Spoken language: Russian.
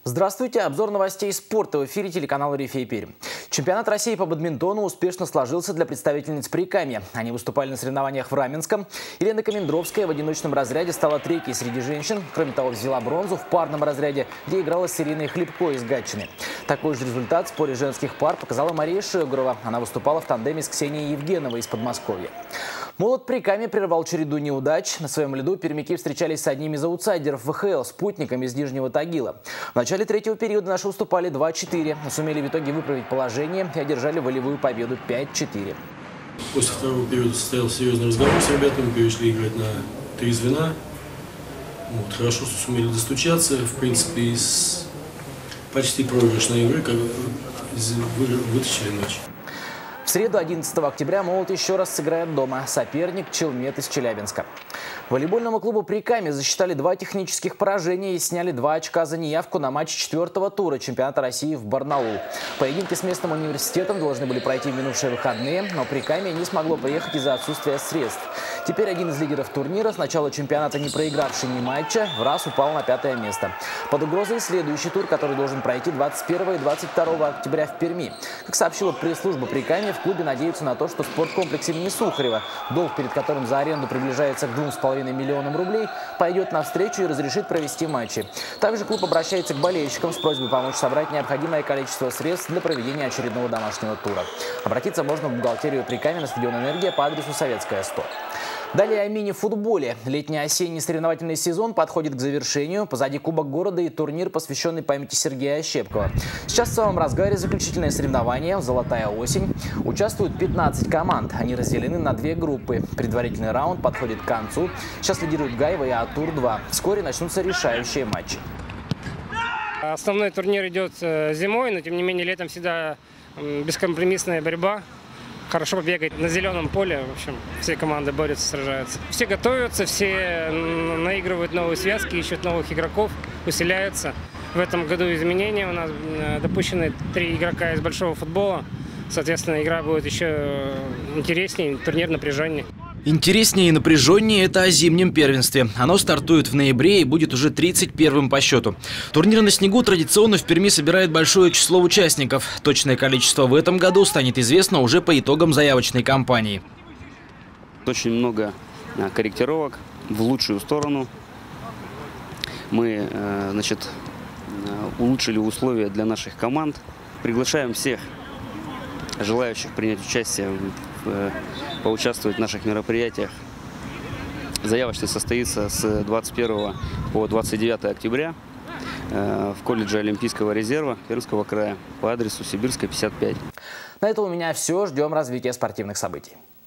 Здравствуйте! Обзор новостей спорта в эфире телеканала «Рифей Пермь». Чемпионат России по бадминтону успешно сложился для представительниц Прикамья. Они выступали на соревнованиях в Раменском. Елена Комендровская в одиночном разряде стала третьей среди женщин. Кроме того, взяла бронзу в парном разряде, где играла с Ириной Хлебко из Гатчины. Такой же результат в споре женских пар показала Мария Шегурова. Она выступала в тандеме с Ксенией Евгеновой из Подмосковья. Молот Прикамья прервал череду неудач. На своем льду пермяки встречались с одним из аутсайдеров ВХЛ – спутниками из Нижнего Тагила. В начале третьего периода наши уступали 2-4, но сумели в итоге выправить положение и одержали волевую победу 5-4. После второго периода состоялся серьезный разговор с ребятами, перешли играть на 3 звена. Хорошо, что сумели достучаться. В принципе, из почти проигрышной игры вытащили мяч. В среду, 11 октября, «Молот» еще раз сыграет дома. Соперник – Челмет из Челябинска. Волейбольному клубу «Прикамья» засчитали 2 технических поражения и сняли 2 очка за неявку на матч 4-го тура чемпионата России в Барнаул. Поединки с местным университетом должны были пройти в минувшие выходные, но «Прикамья» не смогло приехать из-за отсутствия средств. Теперь один из лидеров турнира, с начала чемпионата не проигравший ни матча, в раз упал на 5-е место. Под угрозой следующий тур, который должен пройти 21 и 22 октября в Перми. Как сообщила пресс-служба «Прикамья», в клубе надеются на то, что спорткомплекс имени Сухарева, долг перед которым за аренду приближается к 2,5 миллионам рублей, пойдет навстречу и разрешит провести матчи. Также клуб обращается к болельщикам с просьбой помочь собрать необходимое количество средств для проведения очередного домашнего тура. Обратиться можно в бухгалтерию Прикамья на стадион «Энергия» по адресу Советская, 100. Далее о мини-футболе. Летний-осенний соревновательный сезон подходит к завершению. Позади Кубок города и турнир, посвященный памяти Сергея Ощепкова. Сейчас в самом разгаре заключительное соревнование «Золотая осень». Участвуют 15 команд. Они разделены на 2 группы. Предварительный раунд подходит к концу. Сейчас лидируют Гаева и А-тур-2. Вскоре начнутся решающие матчи. Основной турнир идет зимой, но тем не менее летом всегда бескомпромиссная борьба. Хорошо бегать на зеленом поле, в общем, все команды борются, сражаются. Все готовятся, все наигрывают новые связки, ищут новых игроков, усиляются. В этом году изменения, у нас допущены 3 игрока из большого футбола, соответственно, игра будет еще интереснее, турнир напряженнее. Интереснее и напряженнее – это о зимнем первенстве. Оно стартует в ноябре и будет уже 31-м по счету. Турнир на снегу традиционно в Перми собирает большое число участников. Точное количество в этом году станет известно уже по итогам заявочной кампании. Очень много корректировок в лучшую сторону. Мы, улучшили условия для наших команд. Приглашаем всех желающих принять участие поучаствовать в наших мероприятиях. Заявочный состоится с 21 по 29 октября в колледже Олимпийского резерва Пермского края по адресу Сибирская, 55. На этом у меня все. Ждем развития спортивных событий.